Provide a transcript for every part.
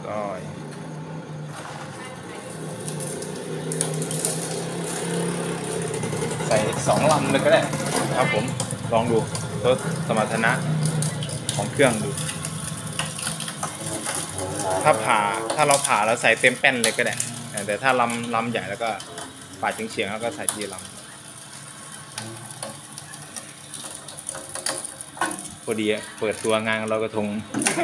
อ้อยใส่2 ลำเลยก็ได้ครับผมลองดูทดสมรรถนะของเครื่องดูถ้าเราผ่าแล้วใส่เต็มแป้นเลยก็ได้แต่ถ้าลำใหญ่แล้วก็ปาดเฉียงๆแล้วก็ใส่ทีลำพอดีเปิดตัวงานเรากระทง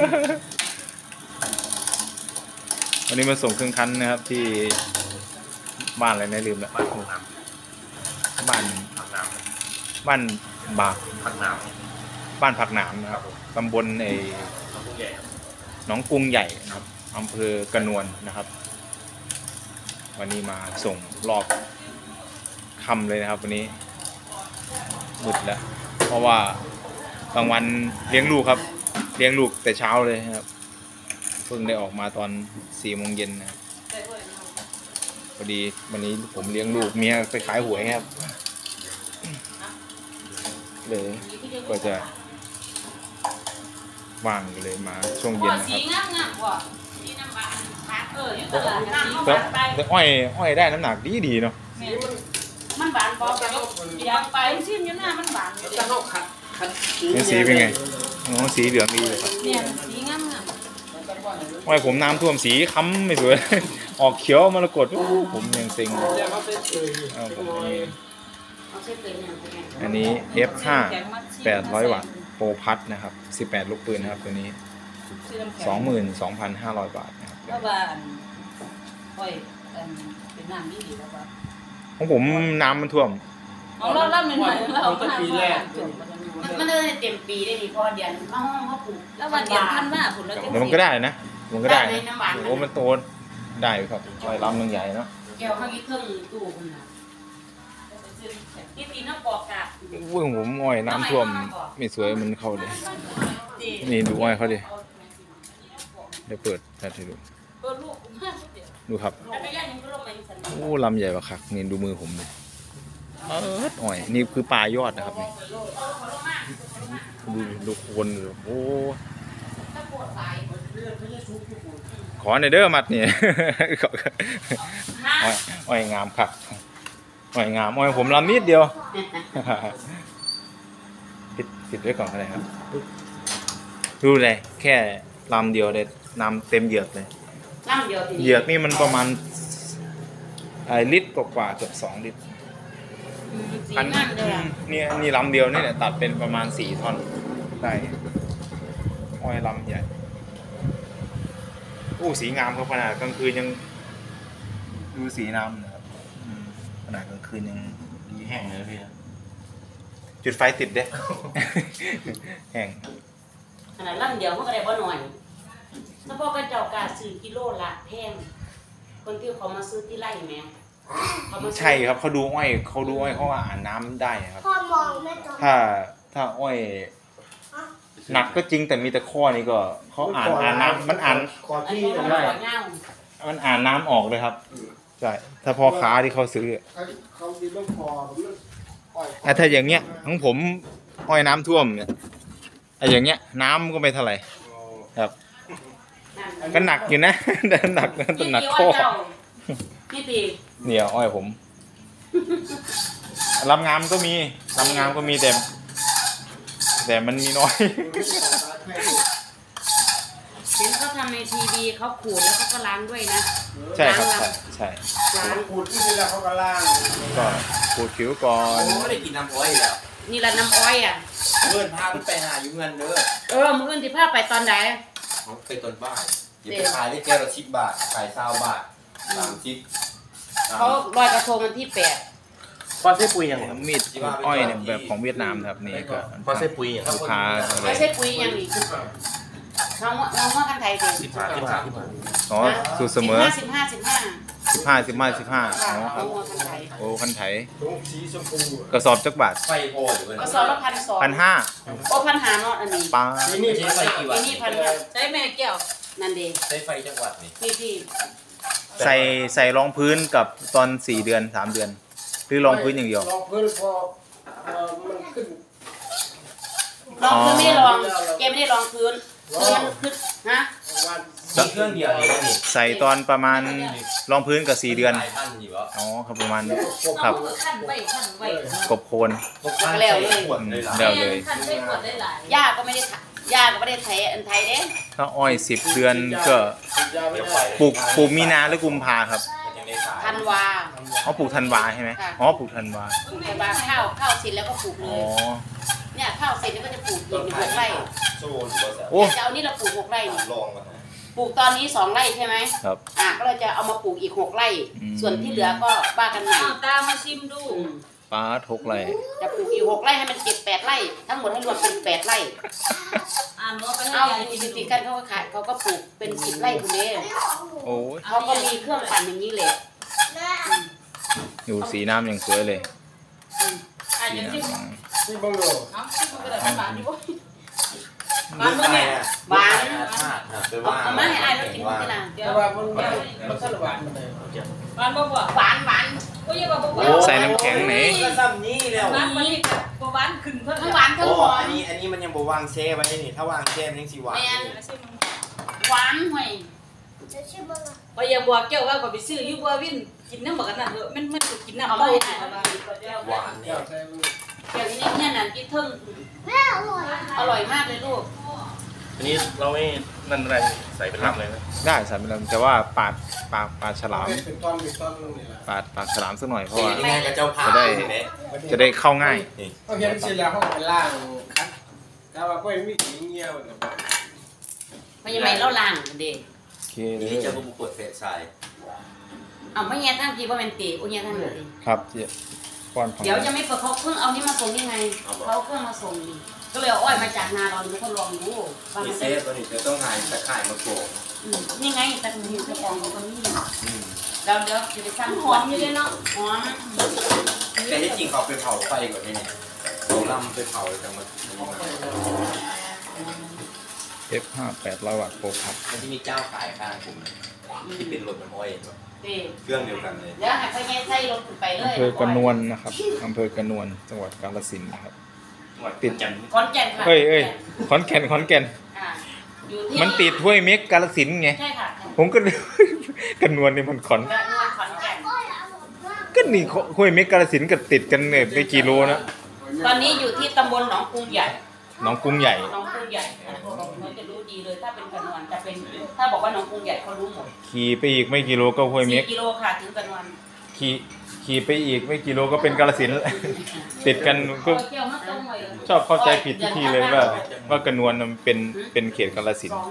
วันนี้มาส่งเครื่องคั้นนะครับที่บ้านอะไรนะลืมแล้วบ้านผักน้ำบ้านบากผักน้ำบ้านผักน้ำนะครับตำบลหนองกรุงใหญ่นะครับอำเภอกระนวนนะครับวันนี้มาส่งรอบค่ำเลยนะครับวันนี้มืดแล้วเพราะว่าบางวันเลี้ยงลูกครับเลี้ยงลูกแต่เช้าเลยครับเพิ่งได้ออกมาตอน4 โมงเย็นนะครับพอดีวันนี้ผมเลี้ยงลูกเมียไปขายหวยครับเลยก็จะว่างเลยมาช่วงเย็นนะครับแต่อ้อยได้น้ำหนักดีเนาะมันหวานพอไปอยากไปชิมอยู่หน้ามันหวานนี่สีเป็นไงอ๋อสีเหลืองดีเลยครับเนี่ยสีงามอ้อยผมน้ำท่วมสีค้ำไม่สวยออกเขียวมรกตผมยังเซ็งอันนี้ F5 800 วัตต์โปรพัทนะครับ18 ลูกปืนนะครับตัวนี้ 22,500 บาทนะครับแล้วว่าอ้อยเป็นน้ำดีแล้วว่าของผมน้ำมันท่วมของเราหน่อยเราปีแรกมันเลยเต็มปีได้ดีพอเดือนมาห้องเขาปลูกแล้ววันเดือนท่านว่าผลแล้วมันก็ได้นะมันก็ได้โอ้มันโตได้ครับอ้อยลำนึงใหญ่เนาะแก้วเขาคิดเครื่องตู้คนน่ะที่ตีน้ำปอกกาอุ้ยผมอ้อยน้ำท่วมไม่สวยมันเข้าเลยนี่ดูอ้อยเขาดิเดี๋ยวเปิดให้ดูดูครับโอ้ลำใหญ่กว่าคักนี่ดูมือผมเลยอ้อยนี่คือปลายอดนะครับนี่ดูโคนโอ้ขอในเด้อมัดนี่อ้อยงามครับอ้อยงามอ้อยผมลำนิดเดียวปิดไว้ก่อนอะไรครับดูเลยแค่ลำเดียวเลยน้ำเต็มเหยือกเลยเหยือกนี่มันประมาณลิตรกว่าเกือบ2 ลิตรนี่ลำเดียวนี่เนี่ยตัดเป็นประมาณ4 ท่อนได้อ้อยลำใหญ่สีงามครับขนาดกลางคืนยังดูสีน้ำนะครับขนาดกลางคืนยังดีแห้งเลยพี่จุดไฟติดเด้ แห้งขนาดลำเดียวมันก็ได้บ่หน่อยถ้าพ่อกระเจ้ากาซื้อกิโลละแพงคนที่เขามาซื้อที่ไร่แม่ใช่ครับเขาดูอ้อยเขาอ่านน้ำได้ครับถ้าอ้อยหนักก็จริงแต่มีแต่ข้อนี้ก็เขาอ่านน้ำมันอ่านได้มันอ่านน้ำออกเลยครับใช่ถ้าพ่อค้าที่เขาซื้อเขาดีต้องพอถ้าอย่างเงี้ยของผมอ้อยน้ำท่วมเนี่ยอย่างเงี้ยน้ำก็ไม่เท่าไหร่ครับก็หนักอยู่นะแต่หนักข้อเนี่ยอ้อยผมลำงามก็มีแต่มันมีน้อยเห็นเขาทำในทีวีเขาขูดแล้วเขาก็ล้างด้วยนะใช่ครับใช่ล้างขูดที่นี่แล้วเขาก็ล้างก็ขูดผิวก่อนไม่ได้กินน้ำอ้อยแล้วนี่ละน้ำอ้อยอ่ะเมื่อพาไปหาอยู่เงินเด้อมื้ออื่นที่พาไปตอนไหนไปตอนบ่ายอย่าไปขายได้แก้วละ10 บาทขาย20 บาท30 เขาลอยกระทงวันที่8 พอใช้ปุ๋ยยังมีดอ้อยเนี่ยแบบของเวียดนามครับนี่ก็พอใช้ปุ๋ยลูกค้าไม่ใช่ปุ๋ยยังอีกน้องว่ากันไทยสิ 15อ๋อสูตรเสมอ15อ๋อครับโอ้คันไถกระสอบจักบาทกระสอบละ1,200 โอ้1,500เนาะอันนี้ปลานี่ใช้ไฟกี่วัตต์นี่1,000ใช้แม่แก้วนั่นเด้ใช้ไฟจังหวัดนี่พี่ใส่รองพื้นกับตอน4 เดือน3 เดือนหรือรองพื้นอย่างเดียวรองพื้นพอมันขึ้นรองพื้นไม่รองแกไม่ได้รองพื้นมันขึ้นฮะมีเครื่องเดียวนี่นี่ใส่ตอนประมาณรองพื้นกับ4 เดือนหลายพันอยู่วะอ๋อครับประมาณครับขั้นไว้กบโคนพันใส่ขวดเลยหรอเดี๋ยวเลยขั้นไว้หมดได้หลายย่าก็ไม่ได้ย่าก็ไม่ได้ไทยอันไทยเด้ถ้าอ้อย10 เดือนก็ปลูกมีนาหรือกุมภาครับธันวาอ๋อปลูกธันวาใช่ไหมอ๋อปลูกธันวาธันวาข้าวเสร็จแล้วก็ปลูกเลอ๋อยเนี่ยข้าวเสร็จแล้วก็จะปลูกอีก6 ไร่โซ่หรือว่าโอ้จะเอานี่เราปลูก6 ไร่นี่ลองมาปลูกตอนนี้2 ไร่ใช่ไหมครับก็เราจะเอามาปลูกอีก6 ไร่อืมส่วนที่เหลือก็ว่ากันใหม่ตามมาชิมดูป้าทกไรจะปลูกอีก6 ไร่ให้มัน7-8 ไร่ ทั้งหมดให้รวมเป็น8 ไร่อ่านว่าไปให้เอายายจริงๆกันเขาก็ขายเขาก็ปลูกเป็น10 ไร่คุณเด้โอ้ยเขาก็มีเครื่องปั่นอย่างนี้เลยดูสีน้ำอย่างสวยเลยอ่านสียังน้ชิมำที่บังโลเอาชิมมันก็ได้หวานอยู่บ้านเนี่ยเอามาให้อายแล้วกินทีหลังเดี๋ยแต่วว่ามันสลับหวานมันเลยหวานบ่บ่หวานหวานก็ยังว่าบ่หวานใส่น้ำแข็งไหนก็ซ้ำนี้แล้วหวานมันนี่บ่หวานขึ้นเพิ่นทั้งหวานทั้งโอ้หอมอันนี้มันยังบ่วางแช่ไว้นี่ถ้าวางแช่มันยังสิหวานแม่นหวานห่วยบ่อย่าบอกแก้วว่าก็ไปซื้ออยู่บ่วินกินน้ำบักนั่นเถอะมันกินน้ำเอาเต้ามาให้อายหวานเนี่เจ้าย ใส่เดี๋ยวนี้เนี่ยนั่นที่เทิงอร่อยมากเลยลูกอันนี้เราไม่นั่นอะไรใส่เป็นลำเลยนะได้ใส่ไปแล้วแต่ว่าปาดฉลามเป็นต้นนี่แหละปาดฉลามสักหน่อยเพราะว่ายังไงกับเจ้าพาจะได้เข้าง่ายเขาเห็นเสร็จแล้วเขาไปล่างคัดแต่ว่าก็ยังมีขี้เงี้ยวแบบมันยังไม่เล่าล่างเด็กโอเคเลนี่ยเจ้าก็บุกดเฟสชายเอาไม่แย่ทั้งทีว่าเป็นตีโอ้ยทั้งเลยครับเจ๊ป้อนของเดี๋ยวยังไม่เปิดเขาเพิ่งเอานี่มาส่งนี่ไงเขาเครื่องมาส่งนี่ก็เลยเอาอ้อยมาจากนาเราดูเขาลองดูว่ามีมันเซจะฟตัวนี้จะต้องหายตะข่ายมาโกงนี่ไงแต่หิวจะฟองของคนนี้อืมเดี๋ยวจะไปสร้างหอมอยู่เลยเนาะหอมแต่ที่จริงเขาไปเผาไฟก่อนนี่เนี่ยเขาล่ำไปเผาจังมัน F5800 วัตต์โปรพับมันที่มีเจ้าขายข้างผมที่เป็นรถน้ำอ้อยเด็กเครื่องเดียวกันเลยเดี๋ยวให้พ่อแย่ใส่รถไปเลยอำเภอกระนวลนะครับอำเภอกระนวลจังหวัดกาฬสินธุ์นะครับ ติดจันขอนแก่นค่ะเอ้ยขอนแก่นอยู่ที่มันติดห้วยเม็กกาฬสินธุ์ไงใช่ค่ะผมก็ กระนวลนี่มันขอนกระนวลขอนแก่นก็นี่ห้วยเม็กกาฬสินธุ์ก็ติดกันเนี่ยไปกี่โลนะตอนนี้อยู่ที่ตำบลหนองกรุงใหญ่หนองกรุงใหญ่หนองกรุงใหญ่เขาจะรู้ดีเลยถ้าเป็นกระนวลจะเป็นถ้าบอกว่าหนองกรุงใหญ่เขารู้หมดขี่ไปอีกไม่กี่โลก็ห้วยเม็ก 4 กิโลค่ะถึงกระนวลขี่ไปอีกไม่กี่โลก็เป็นกาฬสินธุ์ ติดกันก็เอาแก้วมาต้มไว้ชอบเข้าใจผิดทุกทีเลยว่ากระนวลมันเป็นเขตกาฬสินธุ์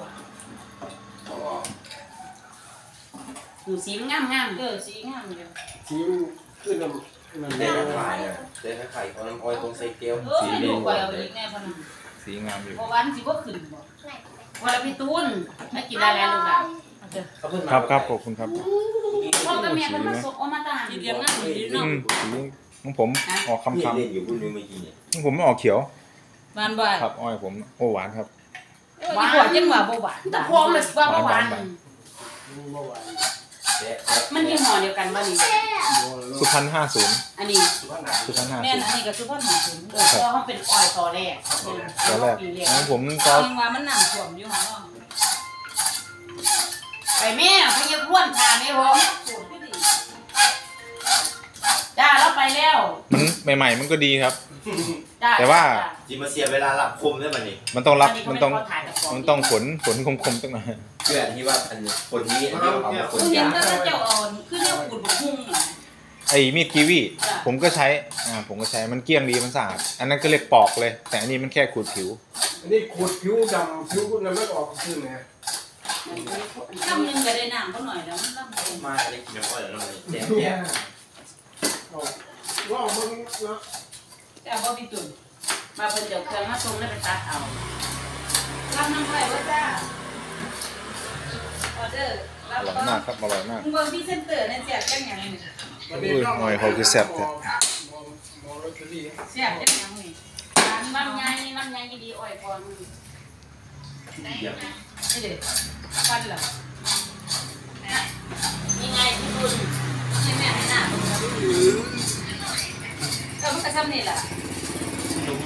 อยู่สีงามงามสีงามอยู่สีขึ้นมันเจ๊ตะข่ายเจ๊ตะข่ายเขาน้ำอ้อยตรงไซเกลสีดูไปเอาอีกแน่พนันสีงามอยู่บ่หวานสิบ่ขึ้นบ่วันละพี่ตูนไม่กินได้แล้วลูกอ่ะครับขอบคุณครับพ่อกับแม่เป็นมาส่งเอามาตามสีเดียงงามดีอืเนาะมสีของผมออกคำเล่นอยู่รุ่นนี้เมื่อกี้เนี่ยของผมออกเขียวหวานบ่ครับอ้อยผมโอ้หวานครับหวานจังว่าบ่หวานแต่พร้อมเลยว่าหวานเมื่อวานเจ๊มันยี่ห้อเดียวกันบ้านี่สุพรรณ50 อันนี้สุพรรณแม่นอันนี้ก็สุพรรณหาถึงเพราะเขาเป็นออยต่อแรกตอนแรกของผมตก็อนว่ามันน้ำท่วมอยู่หั่นเนาะไปแม่พยังพ้วนทานนี่พอปวดคือดีจ้าเราไปแล้วมันใหม่ๆมันก็ดีครับจ้าแต่ว่าจีมาเสียเวลาหลับคมได้ป่ะนี่มันต้องรับมันต้องขนคมๆตั้งหน่อยเพื่อนที่ว่าอันคนนี้อันนี้เอามาคนเห็ยานแต่เจ้าอ่อนคือแนวขูดบ่หุ่งน่ะไอ้มีดกีวีผมก็ใช้มันเกลี้ยงดีมันสะอาดอันนั้นก็เรียกปอกเลย แต่อันนี้มันแค่ขูดผิวอันนี้ขูดผิวดำผิวน้ำมันออกขึ้นไงน้ำนึงก็ได้น้ำเขาหน่อยแล้วมันลำเองมาได้กินน้ำอ้อยแล้วมันแจ๊เนี่ยบว่ามึงเนาะแต่บ่มีตุ่นมาเป็นเดี๋ยวเครื่องมาส่งแล้วไปตัดเอารับน้ำไผ่บ่จ้าออเดอร์รับอร่อยมากครับอร่อยมากมึงเบิ่งพรีเซนเตอร์นั่นแซ่บจังหยังนี่หน่อยเขาคือแซ่บมแต่องรถกระดิ่งแซ่บจังหยังนี่มันใหญ่ดีอ้อยก่อนนี่เด้ฟันล่ะนี่ไงพี่ตุนให้แม่ให้หน้ามันก็ดูก็มันก็ทำนี่ล่ะ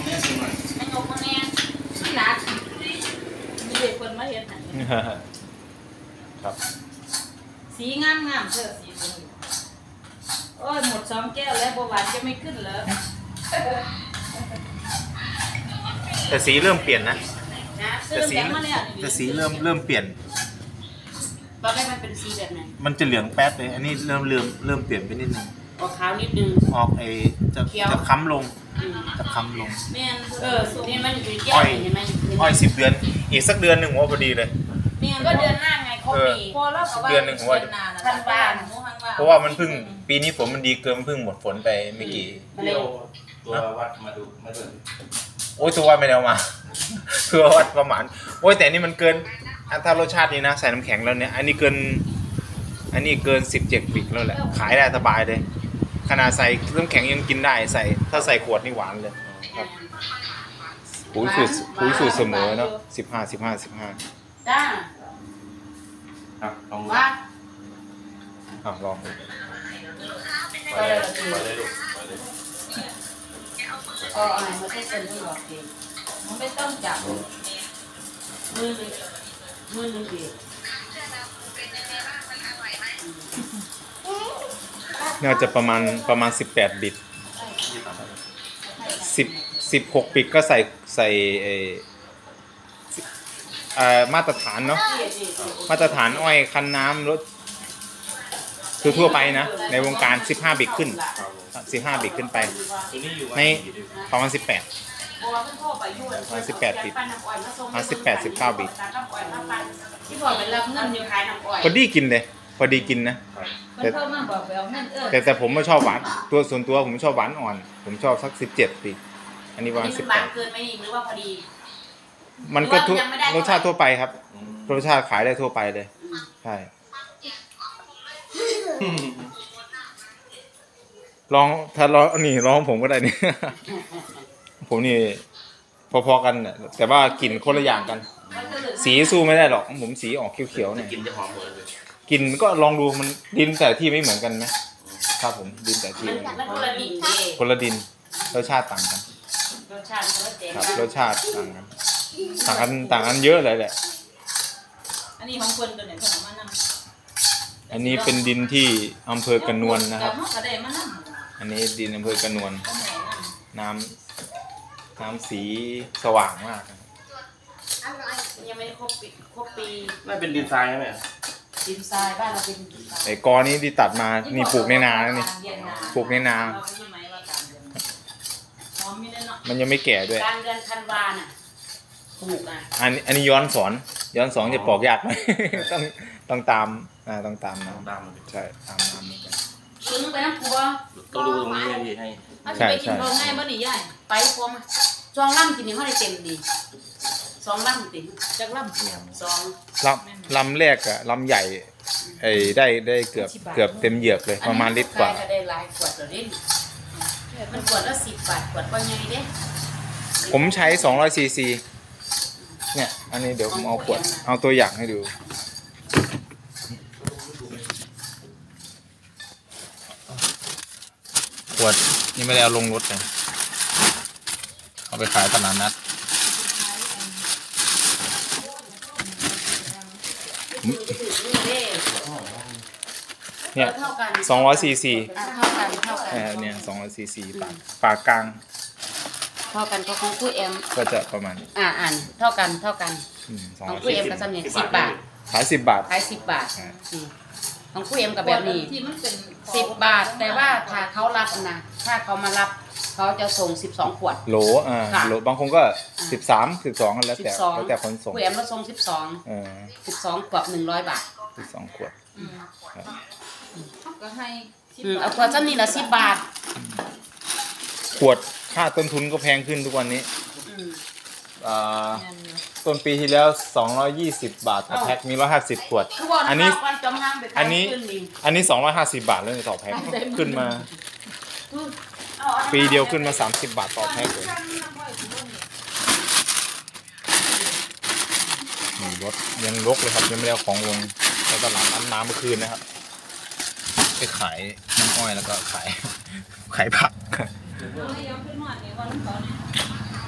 ไม่ยกมาแน่มันหนักมีเด็กคนมาเฮ็ดให้ครับสีงามๆเถอะสีนี้โอ้ยหมด2 แก้วแล้วเบาหวานจะไม่ขึ้นเหรอแต่สีเริ่มเปลี่ยนนะนะซื้อน้ำแข็งมาเนี่ยแต่สีเริ่มเปลี่ยนตอนแรกมันเป็นสีแบบไหนมันจะเหลืองแป๊ดเลย อันนี้เริ่มเปลี่ยนไปนิดนึงออกขาวนิดนึงออกจะเขียวจะค้ำลงอืมจะค้ำลงแม่นนี่มันอยู่แก้วเห็นไหมอ้อย10 เดือน อีกสักเดือนหนึ่งว่าพอดีเลยแม่นก็เดือนหน้าไงครบปีพอแล้วก็ว่าเดือนหนึ่งว่าทันบ้านเพราะว่ามันเพิ่งปีนี้ฝนมันดีเกินมันเพิ่งหมดฝนไปไม่กี่มันเลยตัววัดมาดูมาดูโอ้ยตัววัดไม่ได้เอามา คือวัดประมาณโอ้ยแต่อันนี่มันเกินถ้ารสชาตินี้นะใส่น้ำแข็งแล้วเนี่ยอันนี้เกิน17 บิกแล้วแหละขายได้สบายเลยขนาดใส่น้ำแข็งยังกินได้ใส่ถ้าใส่ขวดนี่หวานเลยครับปุ๋ยสูตรเสมอเนาะ15 จ้าครับลองดูว่าลองดูไปเลยไปเลยลูกไปเลยอะไรมาใช้เส้นที่บอกเองมันไม่ต้องจับมือหนึ่งเดียวน่าจะประมาณ18 บิต16 บิตก็ใส่มาตรฐานเนาะมาตรฐานอ้อยคั้นน้ำรถทั่วไปนะในวงการ15 บิตขึ้น15 บิตขึ้นไปตัวนี้อยู่ในประมาณ18 18 บิต18 19 บิตที่บอกเป็นรับเงินอยู่ขายน้ำอ้อยพอดีกินเลยพอดีกินนะมันเข้ามาบอกไปเอาเงินแต่ผมไม่ชอบหวานส่วนตัวผมชอบหวานอ่อน ผมชอบสัก17 บิตอันนี้ประมาณมันบางเกินไหมหรือว่าพอดี 18มันก็รสชาติทั่วไปครับรสชาติขายได้ทั่วไปเลยใช่ถ้าลองผมก็ได้นี่ ผมนี่พอๆกันน่ะแต่ว่ากลิ่นคนละอย่างกัน สีสู้ไม่ได้หรอกผมสีออกเขียวๆเนี่ยกินจะหอมเหมือนเลยกลิ่นก็ลองดูมันดินแต่ที่ไม่เหมือนกันไหมครับผมดินแต่ที่มันคนละดินเด้คนละดินรสชาติต่างกันรสชาติคนละเจ๋งครับนะรสชาติต่างกันเยอะเลยแหละอันนี้ของคนตัวไหนคนเอามานั่งอันนี้เป็นดินที่อำเภอกระนวลนะครับกระเดมานั่งอันนี้ดินอำเภอกระนวลก็ไหนนั่งน้ำสีสว่างมากนะยังไม่ได้ครบปีน่าเป็นดินทรายใช่ไหมดินทรายบ้านเราเป็นดินทรายไอ้กอนี้ที่ตัดมานี่ปลูกในนานะนี่ปลูกในนาเราไม่ใช่ไหมว่าการเดือนหอมมีแน่นอนมันยังไม่แก่ด้วยกลางเดือนธันวาน่ะปลูกอ่ะอันนี้ย้อนสอนจะปอกยากไหม ต้องตามต้องตามน้ตามมันำใช่ตามน้ำเหมือนกันซื้อไปน้ำผัวต้องดูตรงนี้ไงพี่ให้ถ้าจะไปกินโรงง่ายบ่นี่ยายไปพวมาจองล่ำกินนี่เขาได้เต็มดี2ล่ำติจักล่ำ 2 ลำแรกอะลำใหญ่ได้เกือบเต็มเหยือกเลยประมาณลิตรกว่าก็ได้หลายขวดเลยมันขวดละ10 บาทขวดก็ใหญ่เด้ผมใช้200 ซีซีเนี่ยอันนี้เดี๋ยวผมเอาตัวอย่างให้ดูขวดนี่ไม่ได้เอาลงรถเลยเอาไปขายตลาดนัดเนี่ยเท่ากัน 200 ซีซีเท่ากันเนี่ย200 ซีซีปากกลางเท่ากันก็ของผู้เอ็มก็จะประมาณอ่านเท่ากันของผู้เอ็ม 200 ก็สำเนียง10 บาทขาย10 บาทขาย10 บาทของผู้เอ็มกับแบบนี้ที่มันเป็น 10 บาท แต่ว่าถ้าเขารับนะถ้าเขามารับเขาจะส่ง12 ขวดโหลค่ะโหลบางคนก็12แล้วแต่คนส่งผู้เอ็มเราส่ง12 ขวด100 บาท 12 ขวดก็ให้เอาขวดซ้ำนี่ละ10 บาทขวดค่าต้นทุนก็แพงขึ้นทุกวันนี้ต้นปีที่แล้ว220 บาทต่อแพ็คมี150 ขวด อันนี้250 บาทเลยต่อแพ็คขึ้นมาปีเดียวขึ้นมา30 บาทต่อแพ็คเลยรถยังรกเลยครับยังไม่ได้เอาของลงในตลาดน้ำเมื่อคืนนะครับไปขายน้ำอ้อยแล้วก็ขายผัก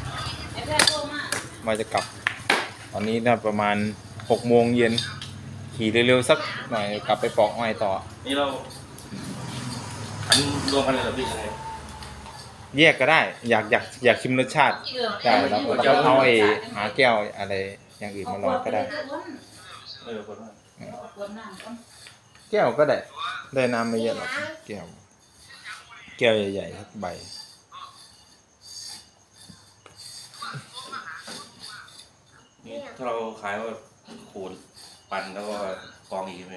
มาจะกลับตอนนี้น่าประมาณ6 โมงเย็นขี่เร็วๆสักหน่อยกลับไปปอกอ้อยต่อนี่เราขันรวมกันเลยเหรอพี่ยังไงแยกก็ได้อยากชิมรสชาติได้แล้วก็เอาหาแก้วอะไรอย่างอื่นมาลองก็ได้คนว่าแก้วก็ได้น้ำไม่เยอะหรอกแก้วใหญ่ๆสักใบนี่ถ้าเราขายว่าขูดปั่นแล้วก็กองอีกไหม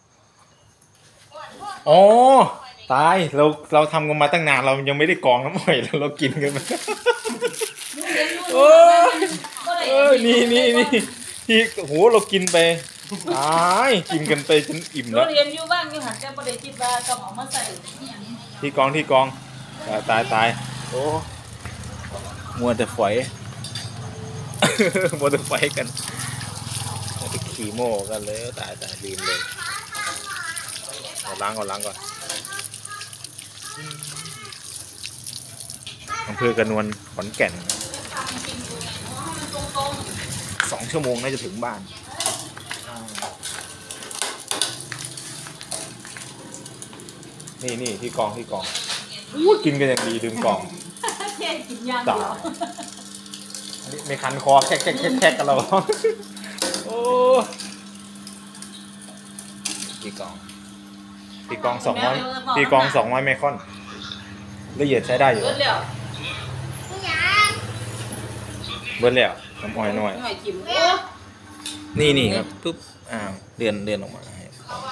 อ๋อตายเราทำกันมาตั้งนานเรายังไม่ได้กรองน้ำอ้อยแล้วเรากินกันมาโอ้นี่ที่โหเรากินไปตายกินกันไปจนอิ่มแล้วเรียนอยู่บ้างอยู่หันแต่บ่ได้คิดว่าก็เอามาใส่ที่กองตายโอ้มัวแต่ฝอย มัวแต่ฝอยกันมัวแต่ขี่โม่กันเลยตายลืมเลยเอาล้างก่อนอำเภอกระนวลขอนแก่น2 ชั่วโมงน่าจะถึงบ้านนี่ที่กองกินกันอย่างดีลืมกองแค่กินยางตาเดียวไม่คันคอแคกกันเราโอ้ที่กอง200ไมครอนละเอียดใช้ได้อยู่เบิดแล้วเบิ้ลแล้วน้ำอ้อยน้อยหน่อยจิ้มโอ้นี่ครับปุ๊บเดือนออกมาให้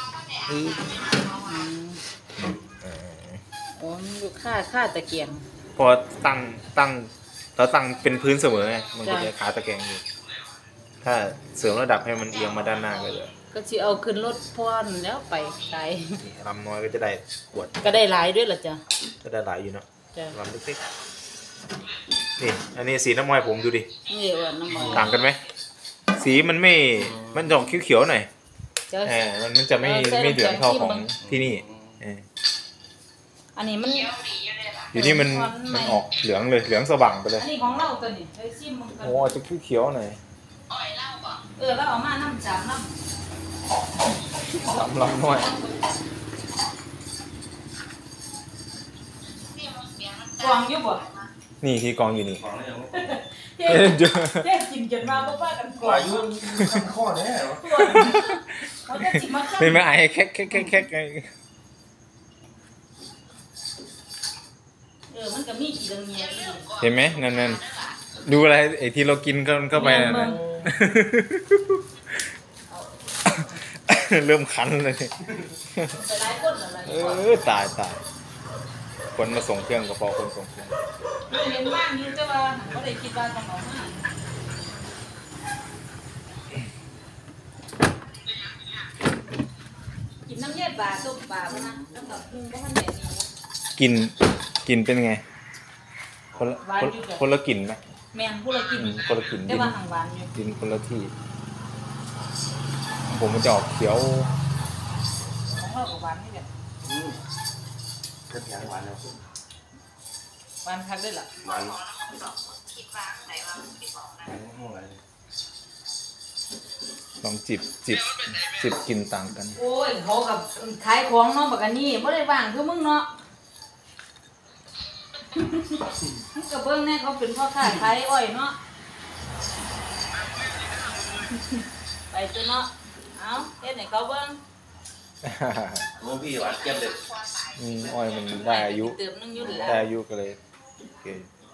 โอ้มันอยู่ค่าตะเกียงพอตั้งเป็นพื้นเสมอไงมันก็จะขาตะแกรงอยู่ถ้าเสริมระดับให้มันเอียงมาด้านหน้าก็จะก็สิเอาขึ้นรถพ่อนแล้วไปขายลำน้อยก็จะได้ขวดก็ได้หลายด้วยล่ะจ้ะก็ได้หลายอยู่เนาะจ้ะลำเล็กๆนี่อันนี้สีน้ำอ้อยผมดูดินี่ว่าน้ำมันต่างกันไหมสีมันจะออกเขียวๆหน่อยจ้ะมันจะไม่เหลืองเท่าของที่นี่อันนี้มันอยู่นี่มันออกเหลืองเลยเหลืองสว่างไปเลยอันนี้ของเราตัวนี้ไอ้ซิมมันกันโอ้จะเขียวๆหน่อยแล้วเอามาน้ำจามน้สำลำน้อยำกวางอยู่บ่นี่ที่กองอยู่นี่ของแล้วยังเท่กินจนมาบ่ว่ากันกวางอายุข้อแน่เหรอเขาจะสิมาไม่ไอ้แค่มันก็มีกี่เรื่องเงี้ยเห็นไหมนั่นดูอะไรไอ้ที่เรากินเข้าไปนั่นน่ะเริ่มคันเลยไปหลายคนอะไรตายคนมาส่งเครื่องกระเป๋าคนส่งเครื่องเรียนว่างอยู่แต่ว่าเขาได้คิดว่าต้องเอามากินน้ำเย็นปลาต้มปลานะแล้วก็ปรุงก็มันแดดนี่กินเป็นไงคนละกลิ่นไหมแม่นผู้ละกินคนละกลิ่นแต่ว่าหางหวานอยู่กินคนละที่ผมมันจะออกเขียวของเราก็หวานนี่แหละกระเทียมหวานแล้วหวานคักได้ล่ะหวานลองจิบกลิ่นต่างกันโอ้ยเขากับขายของเนาะบักอันนี้บ่ได้ว่างคือมึงเนาะมึงก็เบิ่งแน่เขาเป็นพ่อค้าขายอ้อยเนาะไปตัวเนาะเอาเฮ็ดให้เขาเบิ่งโอ้พี่หวานเจี๊ยบเลยอ้อยมันได้อายุเติมนึงอยู่แล้วได้อายุก็เลยโอเค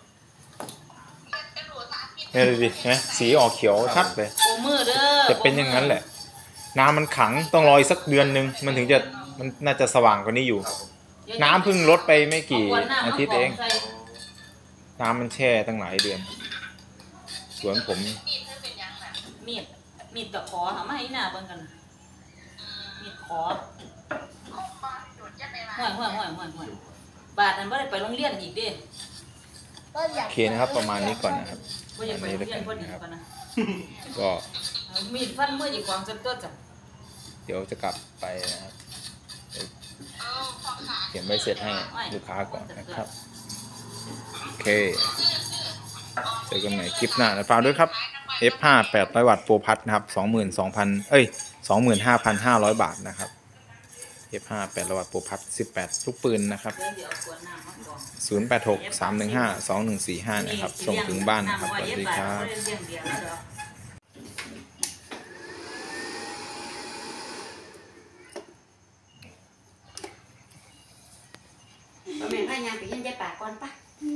เนี่ยดูดินะสีออกเขียวชัดเลยโอ้มือเด้อจะเป็นอย่างนั้นแหละ น้ำมันขังต้องรออีกสักเดือนนึงมันถึงจะมันน่าจะสว่างกว่านี้อยู่ น้ำเพิ่งลดไปไม่กี่อาทิตย์เอง น้ำมันแช่ตั้งหลายเดือนสวนผมมีดตะขอหามาให้หน้าเบิ่งกันมีดขอห่วยบาทนั้นบ่ได้ไปโรงเรียนอีกเด้โอเคนะครับประมาณนี้ก่อนนะครับบ่อยากไปโรงเรียนพอดีกันนะก็มีดฟันมืออีกความจนตัวจ้ะเดี๋ยวจะกลับไปนะครับเขียนใบเสร็จให้ลูกค้าก่อนนะครับโอเคเจอกันใหม่คลิปหน้านะฝากด้วยครับ F5 800 วัตต์โปรพัทนะครับ 25,500 บาทนะครับ F5 800 วัตต์โปรพัท18 ลูกปืนนะครับเดี๋ยวขวดน้ำมากอง 0863152145 นะครับ ส่งถึงบ้านนะครับ สวัสดีครับแม่พายางไปยินใจปากก่อนปะ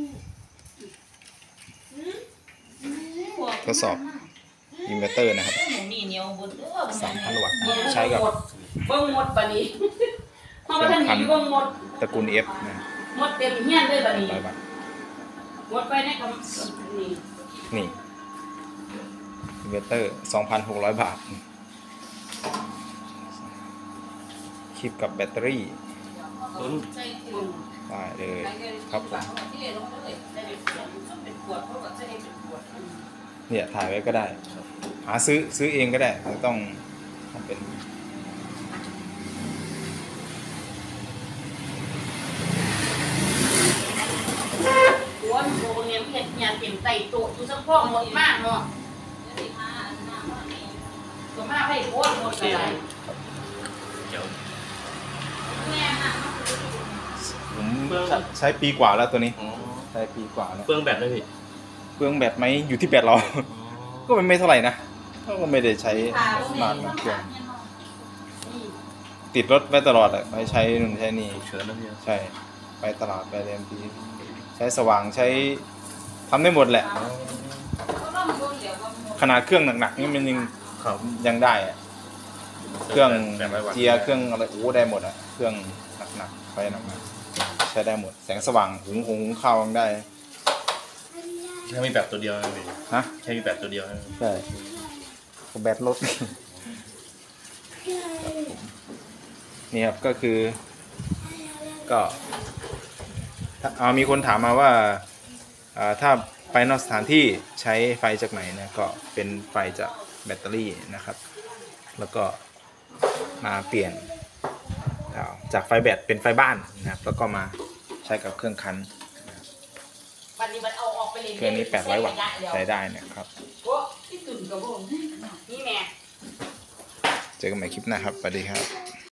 ทดสอบอินเวอร์เตอร์นะครับ 3,000 วัตต์ใช้กับเบิ่งหมดบัดนี้เพราะว่าท่านอยู่เบิ่งหมดตระกูล F นะหมดเต็มเฮียนเลยบัดนี้ 100 วัตต์หมดไปในคำนี่นี่อินเวอร์เตอร์ 2,600 บาท คลิปกับแบตเตอรี่ได้เลยครับผมเนี่ยถ่ายไว้ก็ได้ หาซื้อเองก็ได้ไม่ต้องทำเป็นหัวโบเนี่ยเห็ดหยาเต็มไตโตอยู่สักพ่อหมดมากเนาะก็มากให้โคตรหมดอะไรผมใช้ปีกว่าแล้วตัวนี้ใช้ปีกว่าแล้วเปลืองแบตไหมพี่เปลืองแบตไหมอยู่ที่แบตเรา ก็ไม่เท่าไหร่นะก็ไม่ได้ใช้นานนะเครื่องติดรถไว้ตลอดอะไปใช้นู่นใช้นี่เชิญนะพี่ใช่ไปตลาดไปเรียนทีใช้สว่างใช้ทำได้หมดแหละ ขนาดเครื่องหนักๆนี่มันยังได้อะเครื่องเจียร์เครื่องอะไรโอ้ได้หมดอะเครื่องหนักๆไฟหนักๆใช้ได้หมดแสงสว่างหุงข้าวยังได้แค่มีแบตตัวเดียวนะพี่ฮะแค่มีแบตตัวเดียวนะใช่แบตรถ นี่ครับก็คือก็มีคนถามมาว่าถ้าไปนอกสถานที่ใช้ไฟจากไหนนะก็เป็นไฟจากแบตเตอรี่นะครับ แล้วก็มาเปลี่ยนจากไฟแบตเป็นไฟบ้านนะครับแล้วก็มาใช้กับเครื่องคั้นวันนี้มันเอาออกไปเลยเครื่องนี้800 วัตต์ใช้ได้นะครับโอ้ที่ตุ่นกระโบงนี่แม่เจอกันใหม่คลิปหน้าครับสวัสดีครับ